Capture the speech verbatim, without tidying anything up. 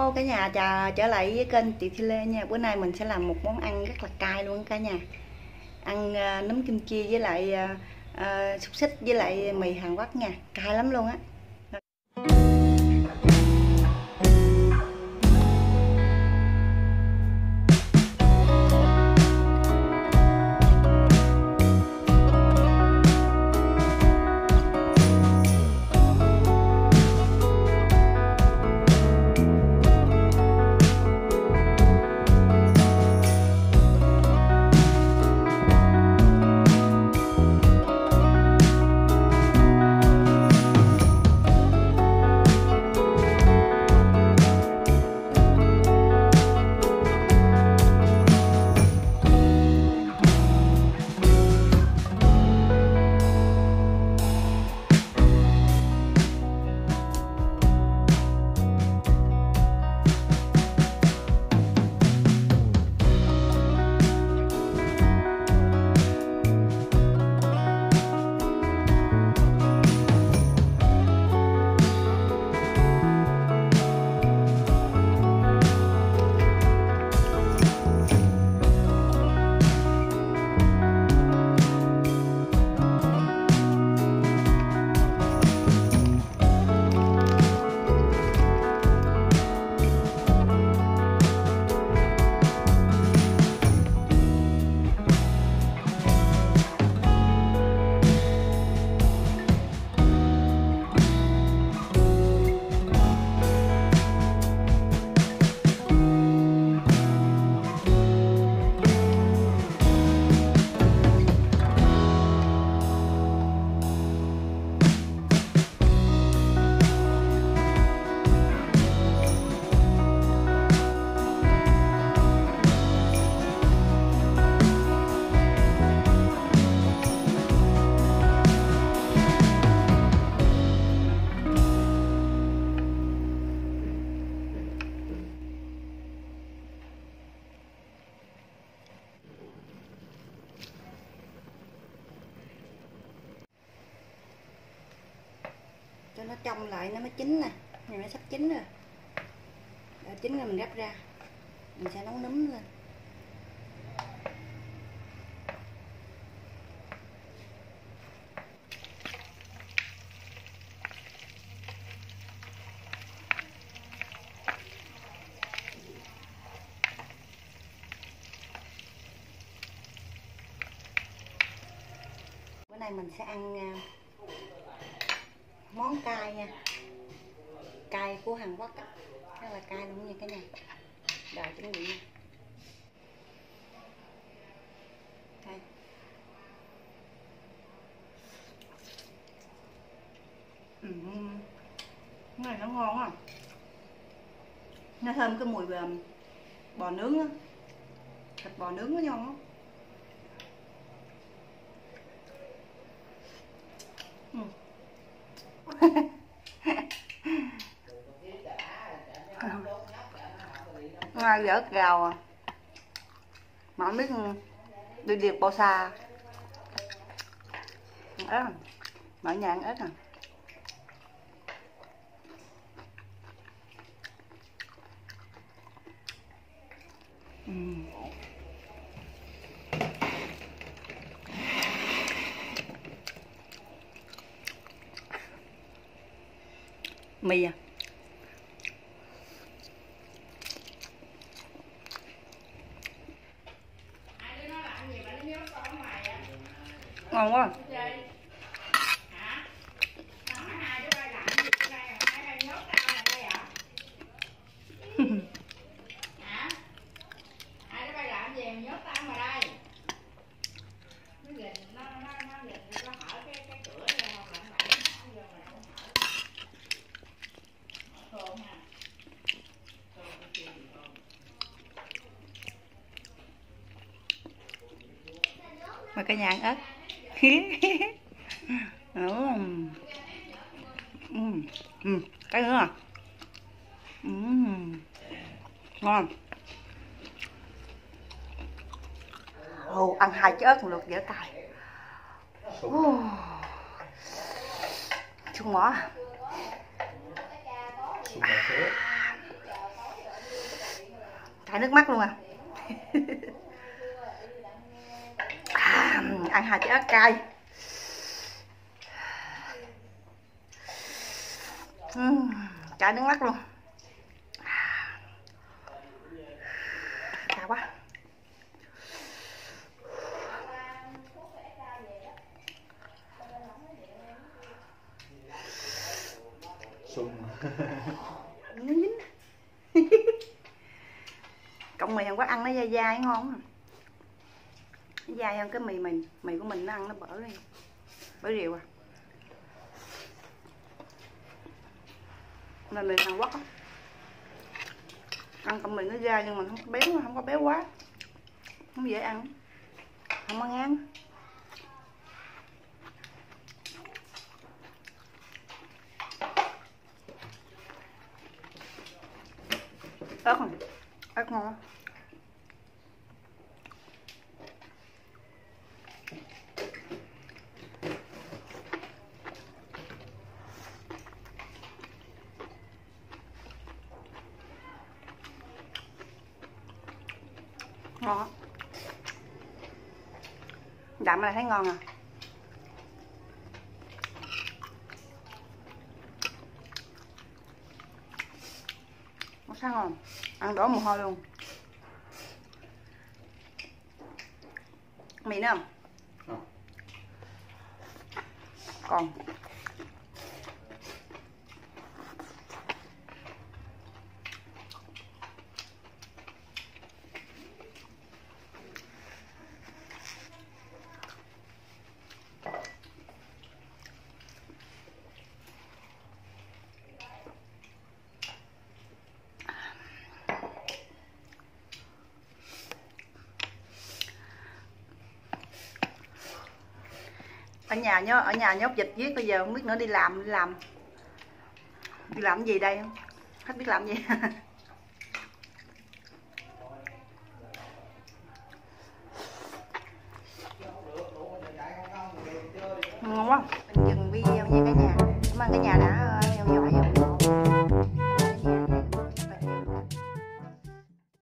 Hello cả nhà, chào trở lại với kênh chị Thi Lê nha. Bữa nay mình sẽ làm một món ăn rất là cay luôn cả nhà. Ăn uh, nấm kim chi với lại uh, uh, xúc xích với lại mì Hàn Quốc nha. Cay lắm luôn á. Cho nó trong lại nó mới chín nè. Này nó sắp chín rồi. Đã chín rồi mình gấp ra. Mình sẽ nấu nấm lên. Bữa nay mình sẽ ăn món cay nha, cay của Hàn Quốc á, rất là cay luôn nha cả nhà. Đợi chuẩn bị nha. Đây. Ừ. Cái này nó ngon quá, nó thơm cái mùi bò nướng á, thịt bò nướng nó ngon lắm. Ừ. Ngoài giờ ớt gào à, mà không biết đi điệp bao xa ớt mà ở nhà ăn ớt à. uhm. Mì à, ngon quá. Mà cả nhà ăn ớt. Ừ. Ừ. Ừ. Cái nữa à. Ừ. Ngon. Ồ, ăn hai trái ớt một lượt dở tài. Chung mỏ. À. chảy nước mắt luôn à. À, ăn hai trái ớt cay. uhm, chảy nước mắt luôn. Cay quá. Sung. Nó dính. Cộng mì Hàn Quốc ăn nó dai dai ngon. Nó dai hơn cái mì mình, mì của mình nó ăn nó bở đi, bở rìu à. Mà mì Hàn Quốc á, ăn cộng mì nó dai nhưng mà không có béo, không có béo quá, không dễ ăn, không có ngán. Ớt này, ớt ngon á. Ngon á. Đậm là thấy ngon à. Nó sáng ngon, ăn đổ mồ hôi luôn. Mì nữa không? À. Còn ở nhà nhớ ở nhà nhốt dịch viết, bây giờ không biết nữa đi làm đi làm đi làm cái gì đây, hết biết làm gì. Ngon quá.